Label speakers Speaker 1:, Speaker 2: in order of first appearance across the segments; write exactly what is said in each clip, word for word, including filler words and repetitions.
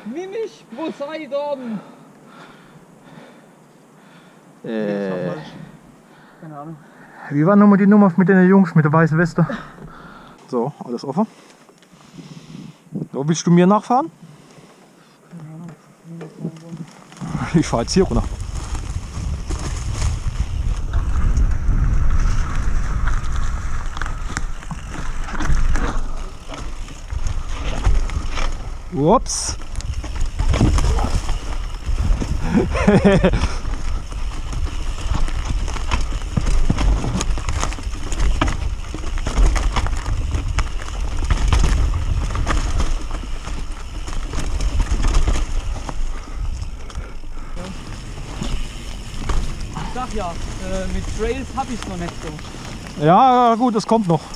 Speaker 1: Mimich Poseidon!
Speaker 2: Äh,
Speaker 1: Keine Ahnung.
Speaker 2: wie war nochmal die Nummer mit den Jungs mit der weißen Weste? So, alles offen. So, willst du mir nachfahren?
Speaker 1: Keine Ahnung.
Speaker 2: Ich fahre jetzt hier runter. Ups.
Speaker 1: Ich sag ja, äh, mit Trails hab ich's noch nicht so.
Speaker 2: Ja, gut, das kommt noch.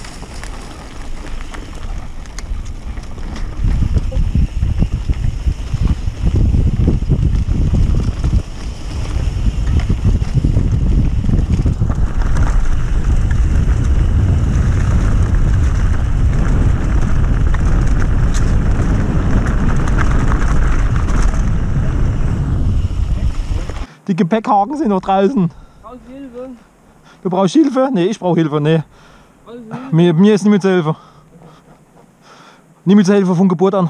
Speaker 2: Die Gepäckhaken sind noch draußen.
Speaker 1: Brauchst du Hilfe?
Speaker 2: Du brauchst Hilfe? Nee, ich brauche Hilfe. Nee.
Speaker 1: Brauchst du Hilfe?
Speaker 2: Mir, mir ist nicht mehr zu helfen. Nicht mehr zu helfen von Geburt an.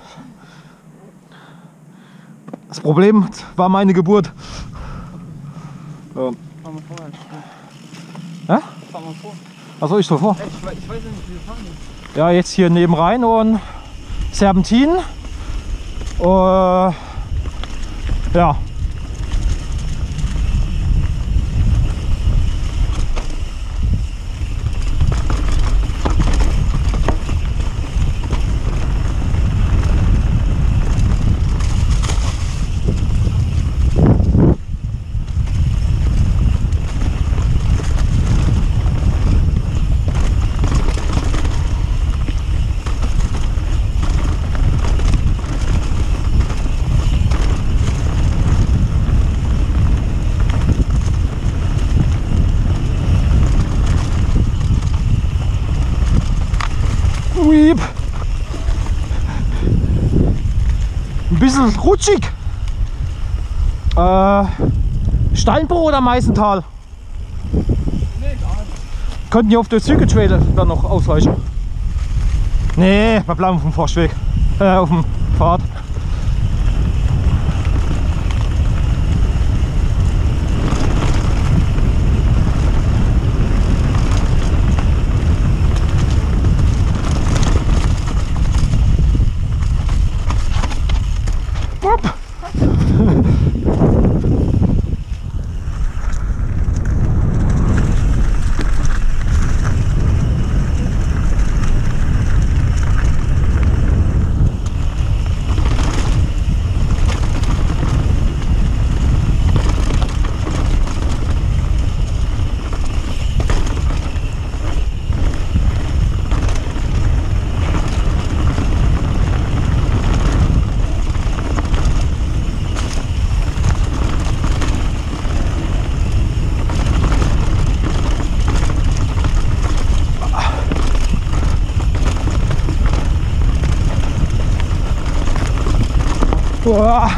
Speaker 2: Das Problem war meine Geburt. Ja.
Speaker 1: Fahren wir vor.
Speaker 2: Hä?
Speaker 1: Fahren wir vor.
Speaker 2: Was soll ich so vor?
Speaker 1: Ey, ich, weiß, ich weiß ja nicht, wie wir fahren.
Speaker 2: Ja, jetzt hier neben rein und Serpentin. Uh, ja. Ein bisschen rutschig. Äh, Steinbruch oder Meißental?
Speaker 1: Nee, egal.
Speaker 2: Könnten ja auf der Züge-Trail dann noch ausweichen. Nee, wir bleiben auf dem Forstweg. Äh, auf dem Pfad. Upp. Uah.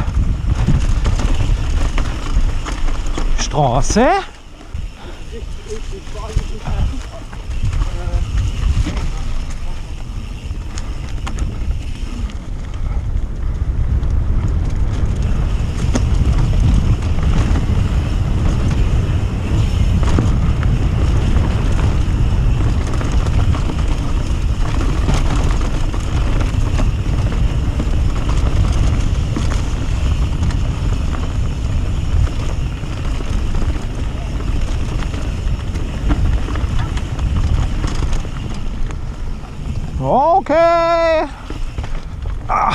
Speaker 2: Straße. Okay. Ah.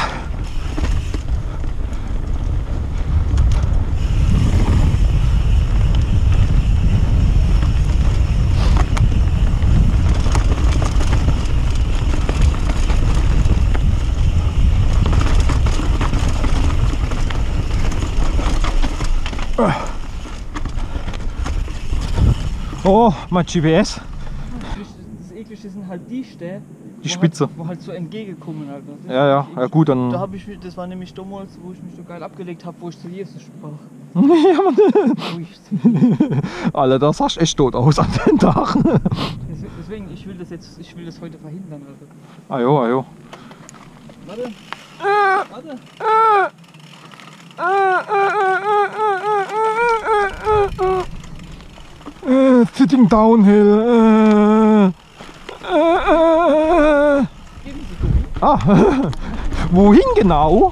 Speaker 2: Oh, mein G P S.
Speaker 1: Das Eklige sind halt die Städte,
Speaker 2: Die Spitze.
Speaker 1: Halt, wo halt so entgegengekommen, Alter. Das
Speaker 2: Ja, ja, ja gut, dann...
Speaker 1: Da hab ich mich, das war nämlich damals, wo ich mich so geil abgelegt habe, wo ich zu Jesus sprach.
Speaker 2: ja, Mann.
Speaker 1: Wo ich zu Jesus.
Speaker 2: Alter, das sahst echt tot aus an den Tag.
Speaker 1: Deswegen, ich will das jetzt, ich will das heute verhindern, Alter.
Speaker 2: Ah jo, ah jo.
Speaker 1: Warte.
Speaker 2: Äh,
Speaker 1: Warte.
Speaker 2: äh, äh, äh, äh, sitting downhill. Äh, äh, äh.
Speaker 1: Geben Sie Gummi.
Speaker 2: Ah, wohin genau?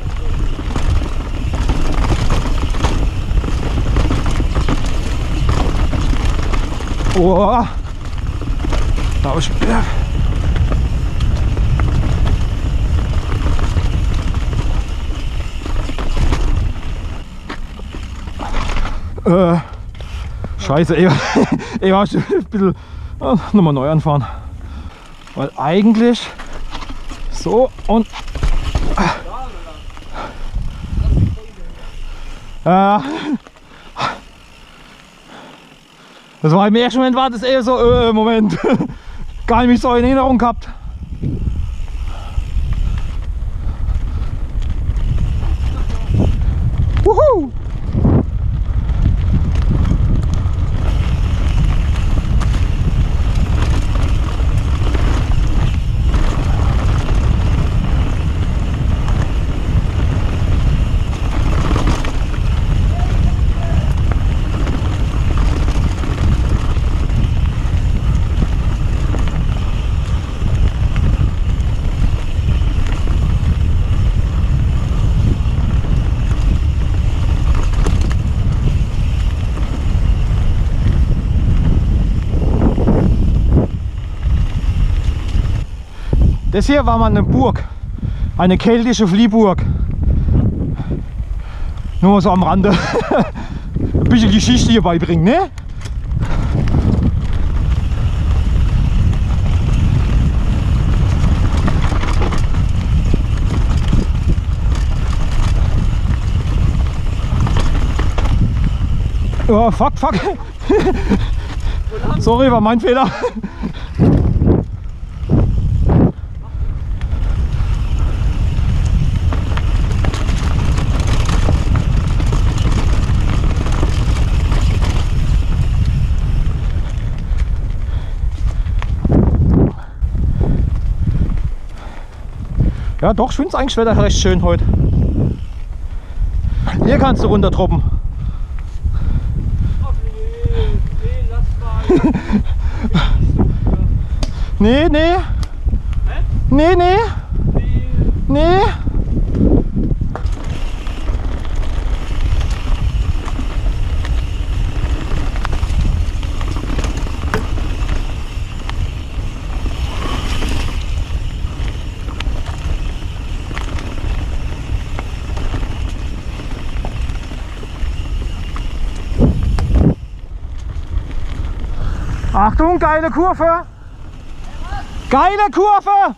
Speaker 2: Oh, da hab ich. Äh, scheiße, ey, ey, warte, ein bisschen äh, nochmal neu anfahren. Weil eigentlich so und. Äh, das war im ersten Moment war das eher so, äh, Moment, gar nicht mich so in Erinnerung gehabt. Wuhu! Das hier war mal eine Burg, eine keltische Fliehburg. Nur mal so am Rande. Ein bisschen Geschichte hier beibringen, ne? Oh, fuck, fuck. Sorry, war mein Fehler. Ja, doch, ich finde es eigentlich Wetter recht schön heute. Hier kannst du runter droppen.
Speaker 1: Ach nee, nee, lass mal.
Speaker 2: Nee, nee.
Speaker 1: Hä?
Speaker 2: Nee, nee.
Speaker 1: Nee.
Speaker 2: Nee. Achtung, geile Kurve! Geile Kurve!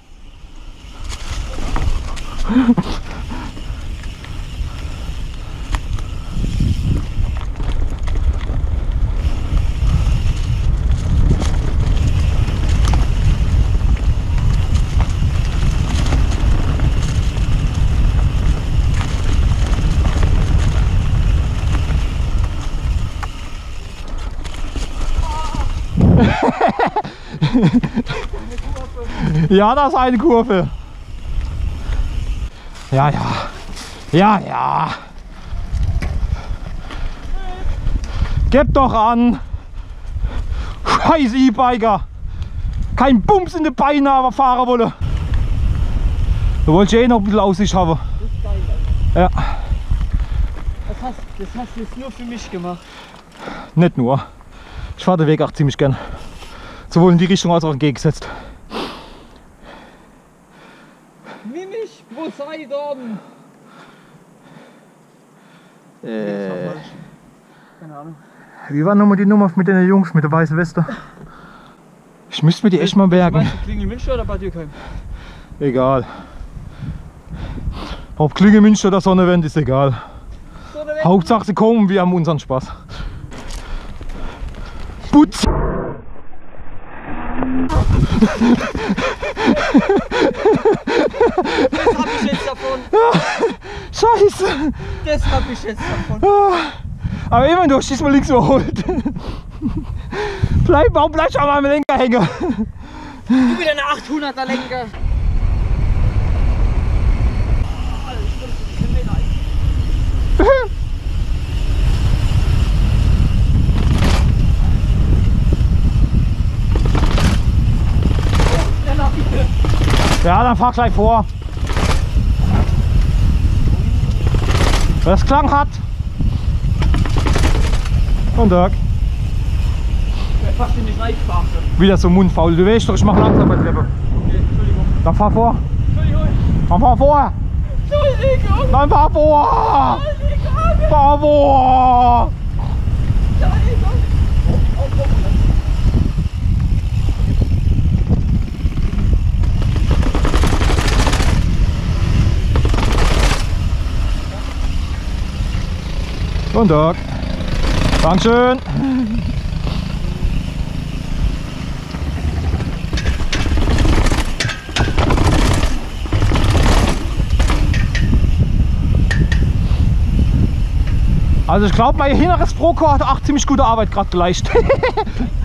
Speaker 2: Ja, das ist eine Kurve. Ja, ja. Ja, ja. Gib doch an. Scheiß E-Biker. Kein Bums in die Beine, aber fahren wolle. Du wolltest eh noch ein bisschen Aussicht haben.
Speaker 1: Das ist geil, Alter.
Speaker 2: Ja.
Speaker 1: Das hast, das hast du jetzt nur für mich gemacht.
Speaker 2: Nicht nur. Ich fahre den Weg auch ziemlich gern. Sowohl in die Richtung als auch entgegengesetzt.
Speaker 1: Mimich Poseidon!
Speaker 2: Äh,
Speaker 1: Keine Ahnung.
Speaker 2: wie war nochmal die Nummer mit den Jungs mit der weißen Weste? Ich müsste mir die echt mal merken.
Speaker 1: Meinst du Klingelmünster oder Bad Dürkheim?
Speaker 2: Egal. Ob Klingemünster oder Sonnewend ist egal.
Speaker 1: Sonnewend.
Speaker 2: Hauptsache sie kommen, wir haben unseren Spaß. Putz! Scheiße.
Speaker 1: Das hab ich jetzt davon.
Speaker 2: Ah, aber immer noch, diesmal links überholt. Bleib, warum bleibst du an meinem Lenker hängen?
Speaker 1: Du wieder eine achthunderter Lenker.
Speaker 2: Ja, dann fahr gleich vor. Wenn das Klang hat. Und Dirk.
Speaker 1: Fast in die Reichsprache.
Speaker 2: Wieder so mundfaul. Du weißt doch, ich mach langsam bei Treppe.
Speaker 1: Okay, Entschuldigung.
Speaker 2: Dann fahr vor.
Speaker 1: Entschuldigung.
Speaker 2: Dann fahr vor.
Speaker 1: Entschuldigung.
Speaker 2: Dann fahr vor.
Speaker 1: Entschuldigung.
Speaker 2: Fahr vor.
Speaker 1: Entschuldigung. Oh, oh, oh.
Speaker 2: Und Dirk. Dankeschön. Also ich glaube, mein inneres Procore hat auch ziemlich gute Arbeit gerade geleistet.